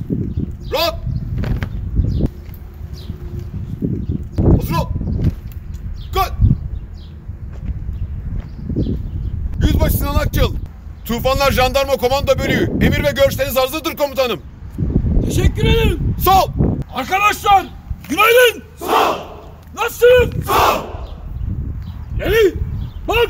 Rahat. Hazır ol. Dikkat. Yüzbaşı Sinan Akçıl. Tufanlar Jandarma Komando Bölüğü. Emir ve görüşleriniz hazırdır komutanım. Teşekkür ederim. Sağ ol. Arkadaşlar günaydın. Sağ ol. Nasılsın? Sağ ol. Yeli bak.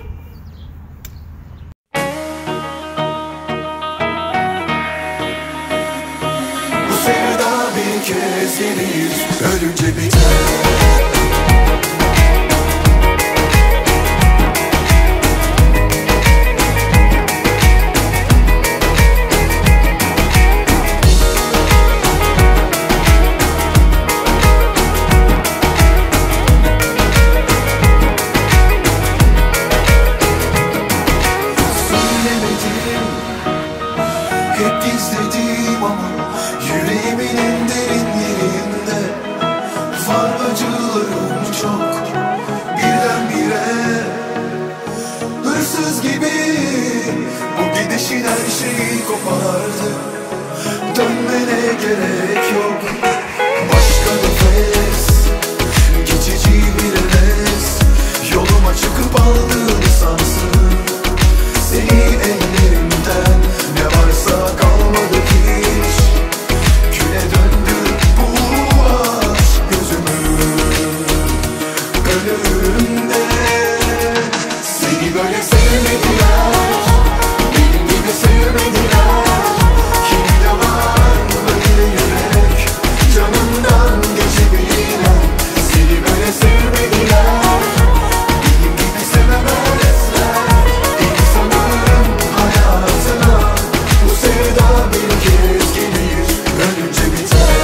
Bu sevda bir kez gelir, ölünce biter. Hep gizlediğim ama yüreğimin en derin yerinde var acılarım çok, birdenbire hırsız gibi bu gidişin her şeyi kopardı. Dönmene gerek yok, başka nefes, geçici bir heves. Yoluma çıkıp aldığını sansın, seni ellerimden ne varsa kalmadı hiç. Küle döndü bu aşk gözümün önünde. Seni böyle sevmediler, benim gibi sevmediler. Kimde var böyle yürek, canından geçebilen. Seni böyle sevmediler, benim gibi sevemezler. İnsanın hayatına bu sevda bir kez gelir, ölünce biter.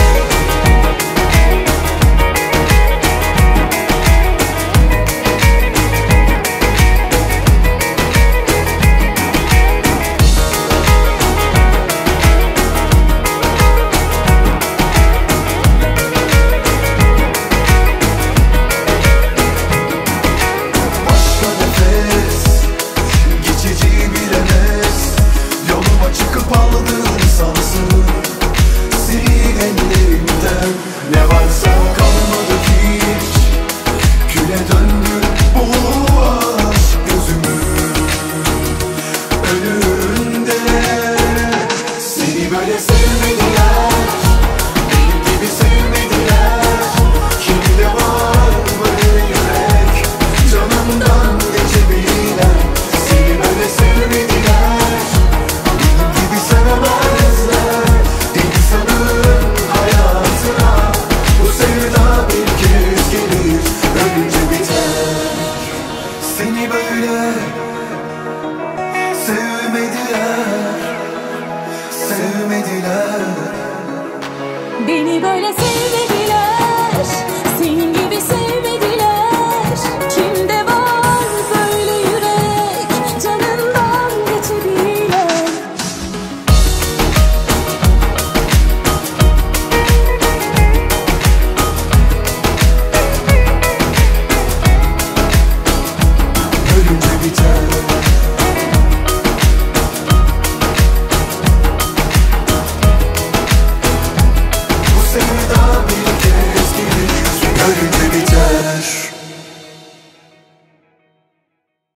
Başka nefes, geçici bir heves. Yoluma çıkıp aldığını sansın, seni ellerimden ne varsa kalmadı hiç. Küle döndü bu aşk gözümün önünde. Seni böyle sevmedim.